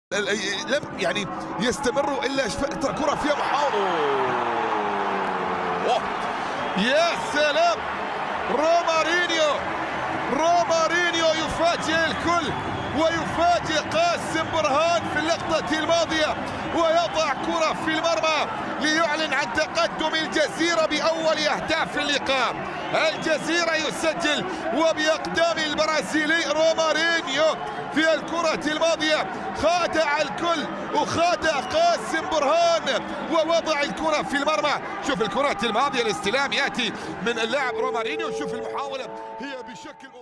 لم يعني يستمروا الا كره فيها محاولة. يا سلام، رومارينيو يفاجئ الكل ويفاجئ قاسم برهان في اللقطة الماضية ويضع كرة في المرمى ليعلن عن تقدم الجزيرة بأول أهداف اللقاء. الجزيرة يسجل وبأقدام البرازيلي رومارينيو في الكرة الماضية خادع الكل وخادع قاسم برهان ووضع الكرة في المرمى. شوف الكرة الماضية، الاستلام يأتي من اللاعب رومارينيو، شوف المحاولة هي بشكل